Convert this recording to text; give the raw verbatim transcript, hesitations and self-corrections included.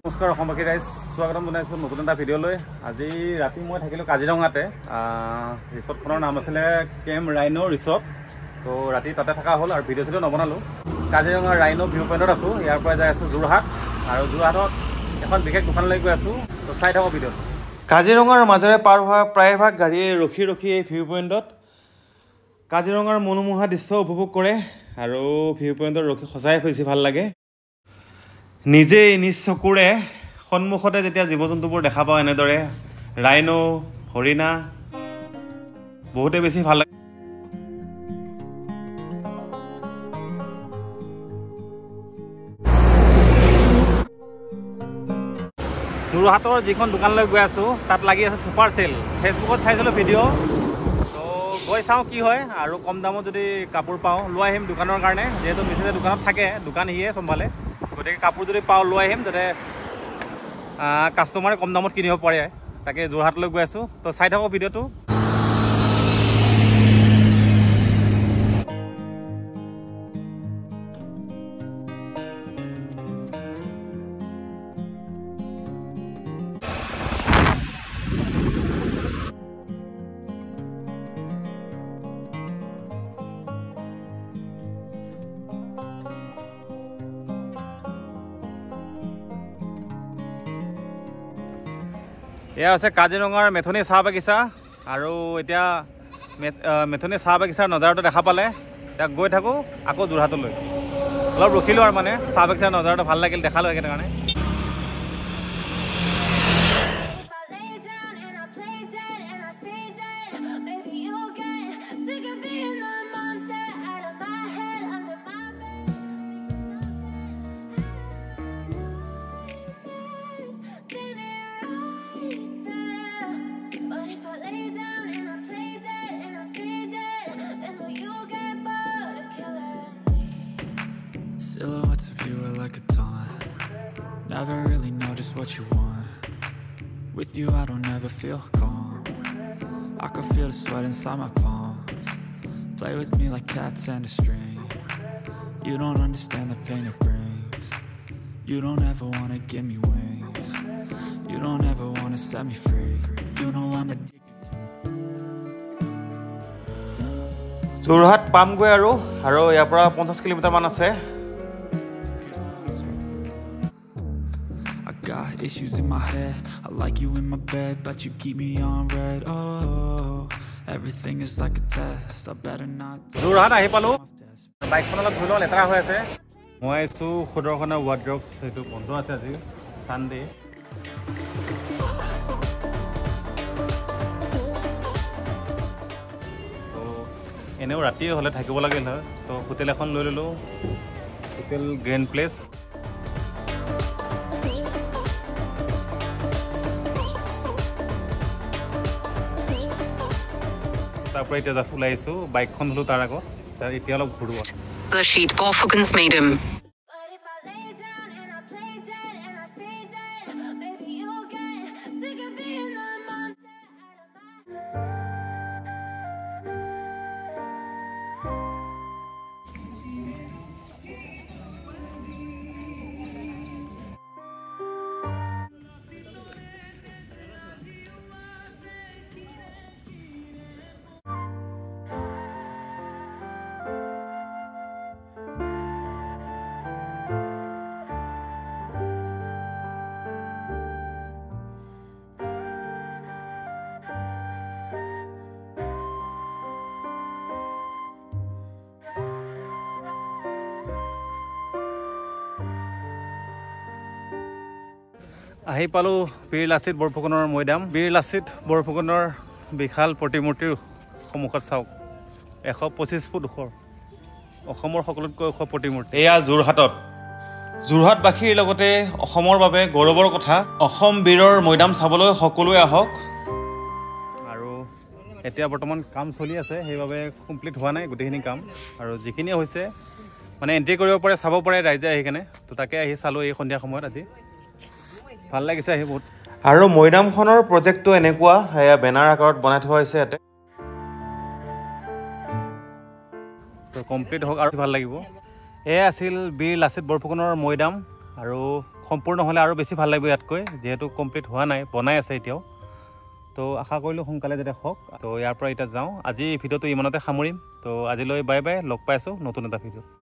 নমস্কাৰ অসমবাসী ৰাইজ, স্বাগতম জনাইছোঁ নতুন এটা ভিডিঅ'লৈ। আজি ৰাতি মই থাকিলোঁ কাজিৰঙাতে। ৰিচৰ্টখনৰ নাম আছিলে কেম্প ৰাইনো ৰিচৰ্ট। তো ৰাতি তাতে থকা হ'ল আৰু ভিডিঅ' চিডিঅ' নবনালোঁ। কাজিৰঙাৰ ৰাইনো ভিউ পইণ্টত আছোঁ। ইয়াৰ পৰা যাই আছোঁ যোৰহাট, আৰু যোৰহাটত এখন বিশেষ দোকানলৈ গৈ আছোঁ। তো চাই থাকক ভিডিঅ'ত। কাজিৰঙাৰ মাজেৰে পাৰ হোৱা প্ৰায়ভাগ গাড়ীয়ে ৰখি ৰখি এই ভিউ পইণ্টত কাজিৰঙাৰ মনোমোহা দৃশ্য উপভোগ কৰে, আৰু ভিউ পইণ্টত ৰখি সঁচাই বেছি ভাল লাগে। নিজেই নিজ চকুৰে সন্মুখতে যেতিয়া জীৱ জন্তুবোৰ দেখা পাওঁ, এনেদৰে ৰাইনো, হৰিণা, বহুতে বেছি ভাল লাগে। যোৰহাটৰ যিখন দোকানলৈ গৈ আছোঁ তাত লাগি আছে ছুপাৰ চেল। ফেচবুকত চাইছিলোঁ ভিডিঅ', তো গৈ চাওঁ কি হয়, আৰু কম দামত যদি কাপোৰ পাওঁ লৈ আহিম দোকানৰ কাৰণে। যিহেতু মিছেছে দোকানত থাকে, দোকান সিয়ে চম্ভালে, গতিকে কাপোৰ যদি পাওঁ লৈ আহিম, যাতে কাষ্টমাৰে কম দামত কিনিব পাৰে। তাকে যোৰহাটলৈ গৈ আছোঁ, তো চাই থাকক ভিডিঅ'টো। এয়া হৈছে কাজিৰঙাৰ মেথনি চাহ বাগিচা, আৰু এতিয়া মেথনি চাহ বাগিচাৰ নজাৰাটো দেখা পালে এতিয়া গৈ থাকোঁ আকৌ যোৰহাটলৈ। অলপ ৰখিলোঁ আৰু মানে চাহ বাগিচাৰ নজাৰাটো ভাল লাগিল, দেখালোঁ সেইকাৰণে। Silhouettes of you are like a taunt. Never really know just what you want. With you I don't ever feel calm. I can feel the sweat inside my palms. Play with me like cats and a string. You don't understand the pain it brings. You don't ever wanna give me wings. You don't ever wanna set me free. You know I'm addicted. Jorhat পামগৈ আৰু আৰু ইয়াৰ পৰা পঞ্চাছ কিলোমিটাৰমান আছে। Got issues in my head. I like you in my bed, but you keep me on red. Oh, everything is like a test. I better not. Jorhat আহি পালোঁ। বাইকখন অলপ ধুই লওঁ, লেতেৰা হৈ আছে। মই আহিছোঁ সুদৰ্শনা ৱাৰ্ড্ৰপ, সেইটো বন্ধ আছে আজি চানডে। তো এনেও ৰাতি হ'লে থাকিব লাগিল হয়, তো হোটেল এখন লৈ ল'লোঁ, হোটেল গ্ৰেণ্ড প্লেচ। তাৰপৰা এতিয়া জাষ্ট ওলাই আহিছোঁ, বাইকখন ধুলোঁ তাৰ আগত, এতিয়া অলপ ঘূৰোঁ। The sheet Borfugens Medium. আহি পালোঁ বীৰ লাচিত বৰফুকনৰ মৈদাম। বীৰ লাচিত বৰফুকনৰ বিশাল প্ৰতিমূৰ্তিৰ সন্মুখত চাওক, এশ পঁচিছ ফুট ওখৰ, অসমৰ সকলোতকৈ ওখ প্ৰতিমূৰ্তি। এয়া যোৰহাটত। যোৰহাটবাসীৰ লগতে অসমৰ বাবে গৌৰৱৰ কথা। অসম বীৰৰ মৈদাম চাবলৈ সকলোৱে আহক। আৰু এতিয়া বৰ্তমান কাম চলি আছে, সেইবাবে কমপ্লিট হোৱা নাই গোটেইখিনি কাম, আৰু যিখিনি হৈছে মানে এণ্ট্ৰি কৰিব পাৰে, চাব পাৰে ৰাইজে আহি কেনে। তো তাকে আহি চালোঁ এই সন্ধিয়া সময়ত, আজি ভাল লাগিছে আহি বহুত। আৰু মৈদামখনৰ প্ৰজেক্টটো এনেকুৱা, এয়া বেনাৰ আকাৰত বনাই থোৱা হৈছে ইয়াতে। তো কমপ্লিট হওক আৰু ভাল লাগিব। এয়া আছিল বীৰ লাচিত বৰফুকনৰ মৈদাম, আৰু সম্পূৰ্ণ হ'লে আৰু বেছি ভাল লাগিব ইয়াতকৈ যিহেতু কমপ্লিট হোৱা নাই বনাই আছে এতিয়াও তো আশা কৰিলোঁ সোনকালে যাতে হওক তো ইয়াৰ পৰা এতিয়া যাওঁ আজি ভিডিঅ'টো ইমানতে সামৰিম তো আজিলৈ বাই বাই লগ পাই আছোঁ নতুন এটা ভিডিঅ'